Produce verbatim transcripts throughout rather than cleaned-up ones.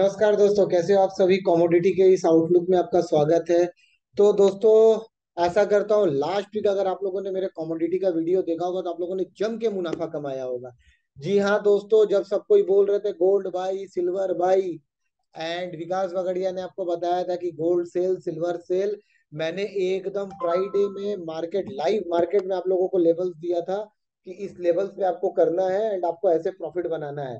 नमस्कार दोस्तों, कैसे हो आप सभी। कमोडिटी के इस आउटलुक में आपका स्वागत है। तो दोस्तों, आशा करता हूँ लास्ट वीक अगर आप लोगों ने मेरे कमोडिटी का वीडियो देखा होगा तो आप लोगों ने जम के मुनाफा कमाया होगा। जी हाँ दोस्तों, जब सब कोई बोल रहे थे gold buy silver buy, and Vikas Vagadia ने आपको बताया था कि गोल्ड सेल सिल्वर सेल, मैंने एकदम फ्राइडे में मार्केट लाइव मार्केट में आप लोगों को लेवल्स दिया था कि इस लेवल्स पे आपको करना है एंड आपको ऐसे प्रॉफिट बनाना है।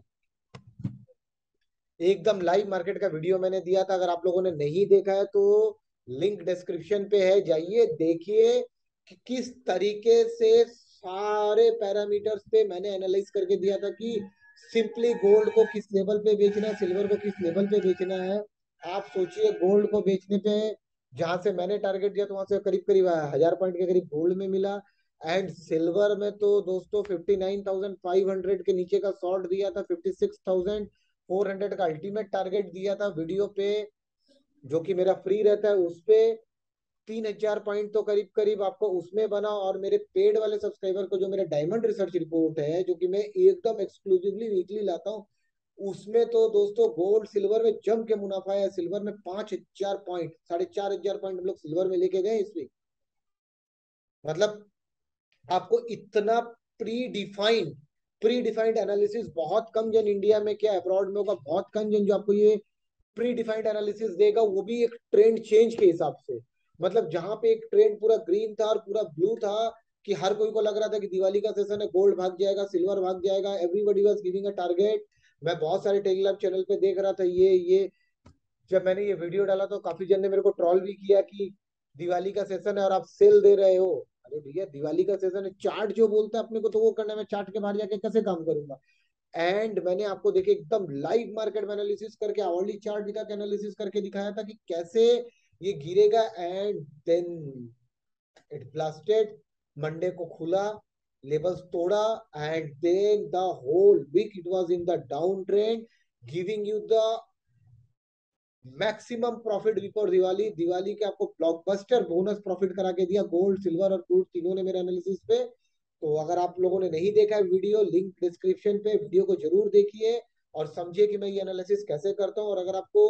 एकदम लाइव मार्केट का वीडियो मैंने दिया था। अगर आप लोगों ने नहीं देखा है तो लिंक डिस्क्रिप्शन पे है, जाइए देखिए कि किस तरीके से सारे पैरामीटर्स पे मैंने एनालाइज करके दिया था कि सिंपली गोल्ड को किस लेवल पे बेचना है, सिल्वर को किस लेवल पे बेचना है। आप सोचिए, गोल्ड को बेचने पे जहां से मैंने टारगेट दिया तो वहां से करीब करीब हजार पॉइंट के करीब गोल्ड में मिला। एंड सिल्वर में तो दोस्तों fifty nine thousand five hundred के नीचे का शॉर्ट दिया था, fifty six thousand four hundred का अल्टीमेट टारगेट दिया था वीडियो पे, जो कि मेरा फ्री रहता है उस पे। तीन हजार पॉइंट तो करीब करीब आपको उसमें बना। और मेरे पेड वाले सब्सक्राइबर को जो मेरा डायमंड रिसर्च रिपोर्ट है, जो कि मैं एकदम एक्सक्लूसिवली वीकली लाता हूँ, उसमें तो दोस्तों गोल्ड सिल्वर में जम के मुनाफा है। सिल्वर में पांच हजार पॉइंट, साढ़े चार हजार पॉइंट हम लोग सिल्वर में लेके गए इस वीक। मतलब आपको इतना predefined predefined analysis बहुत कम जन इंडिया में क्या अब्रॉड में होगा, बहुत कम जन जो आपको ये प्री डिफाइंड एनालिसिस देगा, वो भी एक ट्रेंड चेंज के हिसाब से। मतलब जहां पे एक ट्रेंड पूरा ग्रीन था और पूरा ब्लू था कि हर कोई को लग रहा था कि दिवाली का सेशन है, गोल्ड भाग जाएगा, सिल्वर भाग जाएगा, everybody was giving a target. मैं बहुत सारे टेलीग्राम चैनल पे देख रहा था ये ये जब मैंने ये वीडियो डाला तो काफी जन ने मेरे को ट्रोल भी किया कि दिवाली का सेशन है और आप सेल दे रहे हो। अरे भैया, दिवाली का सेशन है, चार्ट जो बोलता है अपने को तो वो करना है। मैं चार्ट के बाहर जाके कैसे काम करूंगा। एंड मैंने आपको देखे एकदम लाइव मार्केट में एनालिसिस करके आवरली चार्ट दिखा के एनालिसिस करके दिखाया था कि कैसे ये गिरेगा। And then it blasted. Monday को खुला, लेवल्स तोड़ा, and then the whole week it was in the downtrend, giving you the maximum profit before Diwali. Diwali के आपको ब्लॉकबस्टर बोनस प्रॉफिट करा के दिया गोल्ड सिल्वर और क्रूड तीनों ने मेरे एनालिसिस पे। तो अगर आप लोगों ने नहीं देखा है वीडियो, लिंक डिस्क्रिप्शन पे, वीडियो को जरूर देखिए और समझिए कि मैं ये एनालिसिस कैसे करता हूँ। और अगर आपको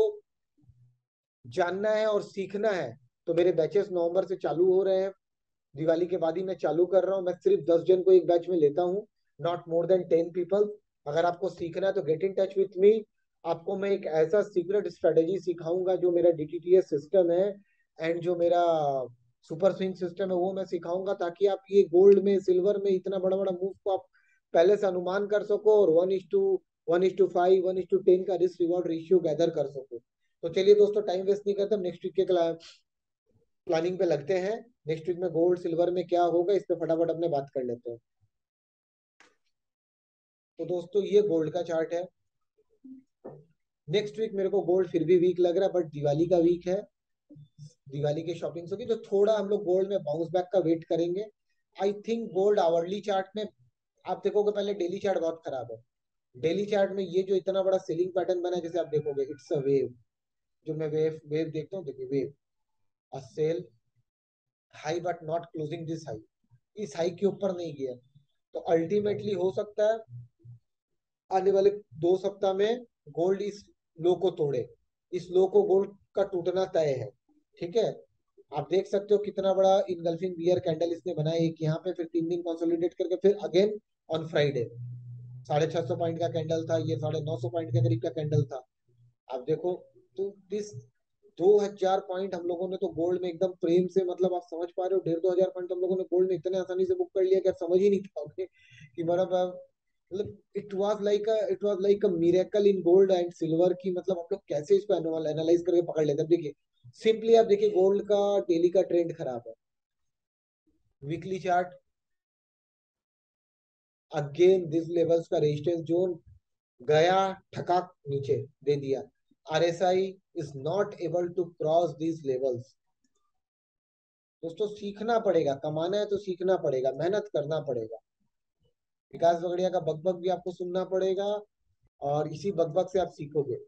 जानना है और सीखना है तो मेरे बैचेस नवंबर से चालू हो रहे हैं। दिवाली के बाद ही मैं चालू कर रहा हूँ। मैं सिर्फ दस जन को एक बैच में लेता हूँ, not more than ten people. अगर आपको सीखना है तो get in touch with me. आपको मैं एक ऐसा सीक्रेट स्ट्रेटेजी सिखाऊंगा जो मेरा डीटीटीएस सिस्टम है एंड जो मेरा सुपर स्विंग सिस्टम है वो मैं सिखाऊंगा, ताकि आप ये गोल्ड में सिल्वर में इतना बड़ा बड़ा मूव को आप पहले से अनुमान कर सको और one is to one is to five one is to ten का रिस्क रिवॉर्ड रेशियो गैदर कर सको। तो चलिए दोस्तों, टाइम वेस्ट नहीं करते, नेक्स्ट वीक के प्लानिंग पे लगते हैं। नेक्स्ट वीक में गोल्ड सिल्वर में क्या होगा इस पे फटाफट अपने बात कर लेते हैं। तो दोस्तों, ये गोल्ड का चार्ट है। नेक्स्ट वीक मेरे को गोल्ड फिर भी वीक लग रहा है, बट दिवाली का वीक है, दिवाली की शॉपिंग होगी तो थोड़ा हम लोग गोल्ड में बाउंस बैक का वेट करेंगे। I think gold hourly chart में आप देखोगे, पहले डेली चार्ट बहुत खराब है। डेली चार्ट में ये जो इतना बड़ा सेलिंग पैटर्न बना है, जैसे आप देखोगे इट्स अ वेव। जो मैं वेव वेव देखता हूँ, देखिए wave, a sell high but not closing this high, इस हाई के ऊपर नहीं गया। तो अल्टीमेटली हो सकता है आने वाले दो सप्ताह में गोल्ड इस लो को तोड़े। इस लो को गोल्ड का टूटना तय है। ठीक है, आप देख सकते हो कितना बड़ा इनगल्फिंग बियर कैंडल इसने बनाया, एक यहाँ पे, फिर तीन दिन कंसोलिडेट करके फिर अगेन ऑन फ्राइडे साढ़े छह सौ पॉइंट का कैंडल था, ये साढ़े नौ सौ पॉइंट के करीब का कैंडल था। आप देखो, तो दिस दो हजार पॉइंट हम लोगों ने तो गोल्ड में एकदम प्रेम से, मतलब आप समझ पा रहे हो, डेढ़ दो हजार पॉइंट हम लोगों ने गोल्ड में इतने आसानी से बुक कर लिया कि आप समझ ही नहीं पाओगे कि मतलब मतलब it was like a it was like a miracle in gold and silver की। मतलब हम लोग कैसे इसको एनालाइज करके पकड़ लेते हैं। देखिए सिंपली आप देखिए, गोल्ड का डेली का ट्रेंड खराब है। Weekly chart, again this levels का रेजिस्टेंस जोन गया, ठकाक नीचे दे दिया। RSI is not able to cross these levels. दोस्तों सीखना पड़ेगा, कमाना है तो सीखना पड़ेगा, मेहनत करना पड़ेगा। विकास वगड़िया का बकबक भी आपको सुनना पड़ेगा और इसी बकबक से आप सीखोगे।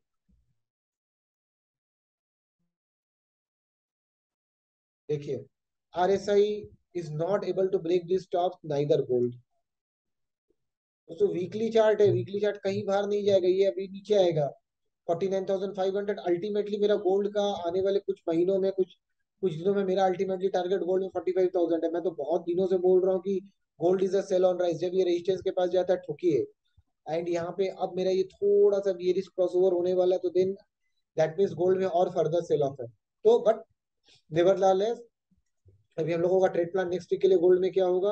देखिए, RSI is not able to break this top neither gold. दोस्तों वीकली चार्ट है, वीकली चार्ट कहीं बाहर नहीं जाएगा, ये अभी नीचे आएगा। Forty nine thousand five hundred. Ultimately मेरा गोल्ड का आने वाले कुछ महीनों में, कुछ कुछ दिनों में मेरा अल्टीमेटली टारगेट गोल्ड में फोर्टी फाइव थाउजेंड है। मैं तो बहुत दिनों से बोल रहा हूँ कि gold is a sell on rise. जब ये रेजिस्टेंस के पास जाता है ठुकिए। एंड यहाँ पे अब मेरा ये थोड़ा सा बियरिश क्रॉस ओवर होने वाला है, तो देन दैट मीन्स गोल्ड में और फर्दर सेल ऑफ है। तो बट नेवरदलेस अभी हम लोगों का ट्रेड प्लान नेक्स्ट वीक के लिए गोल्ड में क्या होगा,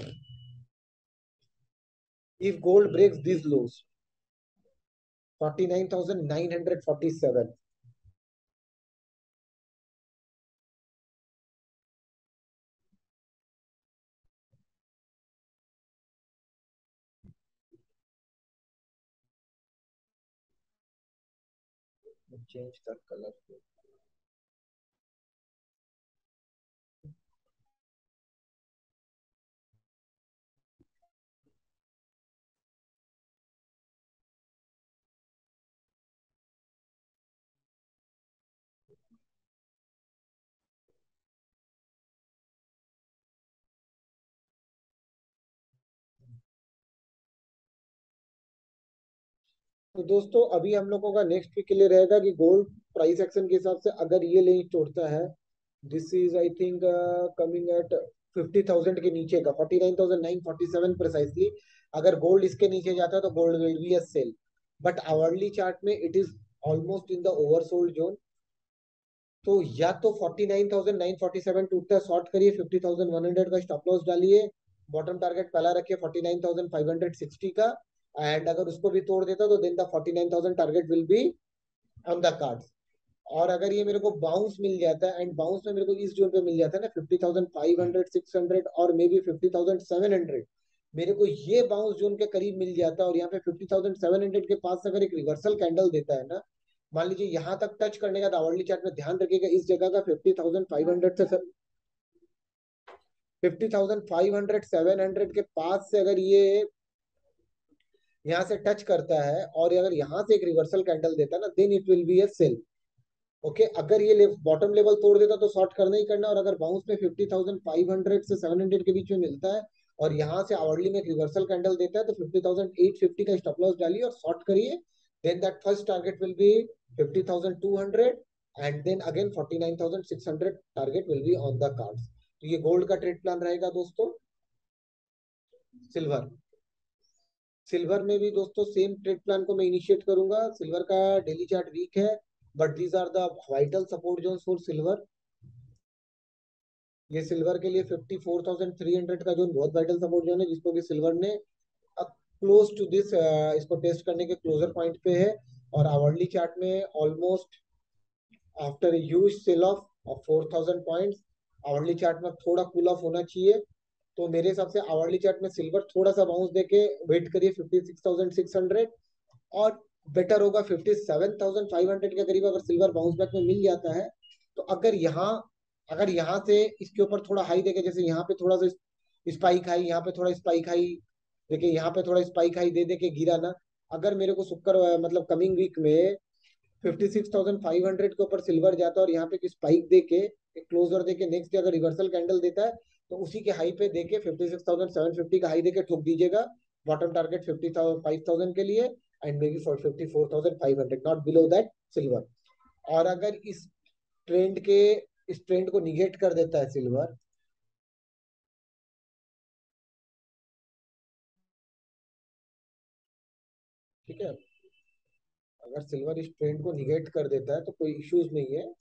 if gold breaks this lows forty nine thousand nine hundred forty seven. Change the colour. तो दोस्तों अभी हम लोगों का नेक्स्ट वीक के लिए रहेगा कि गोल्ड प्राइस एक्शन के हिसाब से अगर ये रेंज तोड़ता है, this is I think coming at fifty thousand के नीचे का, forty nine thousand nine forty seven precisely. अगर गोल्ड इसके नीचे जाता है तो gold will be a sell. But hourly chart में it is almost in the oversold zone. तो या तो forty nine thousand nine forty seven टूटता है, शॉर्ट करिए, फिफ्टी थाउजेंड वन हंड्रेड का स्टॉप लॉस डालिए, बॉटम टारगेट पहला रखिए forty nine thousand five hundred sixty का। एंड अगर उसको भी तोड़ देता तो then the forty nine thousand target will be on the cards. और अगर ये मेरे को बाउंस मिल जाता है, एंड बाउंस में मेरे को इस जोन पे मिल जाता है ना, fifty thousand five hundred six hundred और maybe fifty thousand seven hundred, मेरे को ये बाउंस जोन के करीब मिल जाता है, और यहाँ पे फिफ्टी थाउजेंड सेवन हंड्रेड के पास अगर एक रिवर्सल कैंडल देता है ना, मान लीजिए यहाँ तक टच करने का, आवरली चार्ट में ध्यान रखिएगा इस जगह का फिफ्टी थाउजेंड फाइव हंड्रेड से fifty thousand five hundred seven hundred के पास से अगर ये यहाँ से टच करता है और अगर यहाँ से एक रिवर्सल कैंडल देता है ना, then it will be a sell. Okay, अगर ये बॉटम लेवल तोड़ देता तो शॉर्ट करना ही करना। और अगर बाउंस में फिफ्टी थाउजेंड फाइव हंड्रेड से सेवन हंड्रेड के बीच में मिलता है और यहाँ से आवरली में एक रिवर्सल कैंडल देता है, तो फिफ्टी थाउजेंड एट फिफ्टी का स्टॉप लॉस डालिए और शॉर्ट करिए। Then that first target will be fifty thousand two hundred, and then again forty nine thousand six hundred target will be on the cards. तो ये gold का trade plan रहेगा दोस्तों। Silver, silver में भी दोस्तों सेम ट्रेड प्लान को मैं इनिशिएट करूंगा। सिल्वर का डेली चार्ट वीक है, but these are the vital support zone for silver. ये सिल्वर के लिए fifty four thousand three hundred का जोन बहुत वाइटल सपोर्ट जोन है, जिसको भी सिल्वर ने क्लोज टू दिस, इसको टेस्ट करने के क्लोजर पॉइंट पे है। और आवरली चार्ट में almost after huge sell off off four thousand points, hourly chart में थोड़ा कूल ऑफ होना चाहिए। तो मेरे हिसाब से आवरली चार्ट में सिल्वर थोड़ा सा बाउंस देके वेट करिए fifty six thousand six hundred, और बेटर होगा fifty seven thousand five hundred के करीब अगर सिल्वर बाउंस बैक में मिल जाता है। तो अगर यहाँ अगर यहाँ से इसके ऊपर थोड़ा हाई देके, जैसे यहाँ पे थोड़ा सा स्पाइक हाई, यहाँ पे थोड़ा स्पाइक हाई देखिए, यहाँ पे थोड़ा स्पाइक हाई दे दे के गिरा ना, अगर मेरे को शुक्र मतलब कमिंग वीक में fifty six thousand five hundred के ऊपर सिल्वर जाता है और यहाँ पे स्पाइक दे के एक क्लोजर दे के नेक्स्ट डे अगर रिवर्सल कैंडल देता है, तो उसी के हाई पे देके fifty six thousand seven fifty का हाई देके ठोक दीजिएगा। Bottom target fifty five thousand के लिए, and maybe for fifty four thousand five hundred, not below that silver. और अगर इस ट्रेंड के इस ट्रेंड को निगेट कर देता है सिल्वर, ठीक है, अगर सिल्वर इस ट्रेंड को निगेट कर देता है तो कोई इश्यूज नहीं है।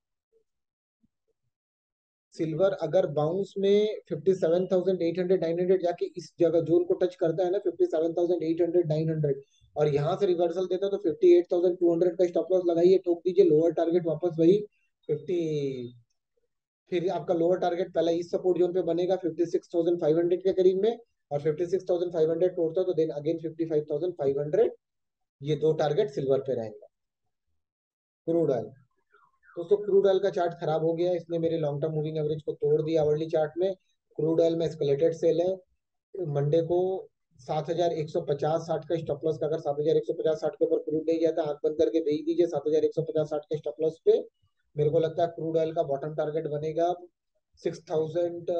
सिल्वर अगर बाउंस में fifty seven thousand eight hundred nine hundred जाके इस जगह जोन को टच करता है ना, fifty seven thousand eight hundred nine hundred, और यहाँ से रिवर्सल देता है, तो fifty eight thousand two hundred का स्टॉप लॉस लगाइए, ठोक दीजिए, लोअर टारगेट वापस वही फिफ्टी। फिर आपका लोअर टारगेट पहला इस सपोर्ट जोन पे बनेगा fifty six thousand five hundred के करीब में, और fifty six thousand five hundred तोड़ता है तो then again fifty five thousand five hundred. ये दो टारगेट सिल्वर पे रहेंगे। क्रूड ऑयल, दोस्तों क्रूड ऑयल का चार्ट खराब हो गया है, इसने मेरे लॉन्ग टर्म मूविंग एवरेज को तोड़ दिया आवरली चार्ट में। क्रूड ऑयल में एस्केलेटेड सेल है मंडे को, सात हजार एक सौ पचास साठ का स्टॉप लॉस का, अगर सात हजार एक सौ पचास साठ के ऊपर क्रूड नहीं जाता, आंख बंद करके भेज दीजिए सात हजार एक सौ पचास साठ के स्टॉप लॉस पे। मेरे को लगता है क्रूड ऑयल का बॉटम टारगेट बनेगा six thousand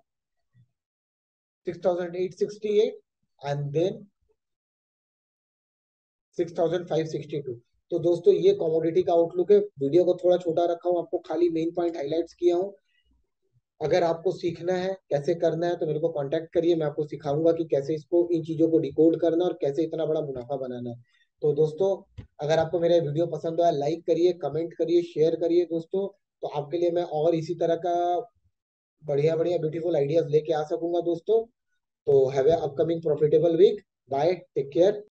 six thousand eight sixty eight, and then six thousand five sixty two. तो दोस्तों ये कमोडिटी का आउटलुक है। वीडियो को थोड़ा छोटा रखा हूँ, आपको खाली मेन पॉइंट हाईलाइट्स किया हूँ। अगर आपको सीखना है कैसे करना है तो मेरे को कांटेक्ट करिए, मैं आपको सिखाऊंगा कि कैसे इसको इन चीजों को डिकोड करना और कैसे इतना बड़ा मुनाफा बनाना है। तो दोस्तों, अगर आपको मेरा वीडियो पसंद आया, लाइक करिए, कमेंट करिए, शेयर करिए दोस्तों। तो आपके लिए मैं और इसी तरह का बढ़िया बढ़िया ब्यूटीफुल आइडियाज लेके आ सकूंगा दोस्तों। तो have a upcoming profitable week. Bye, take care.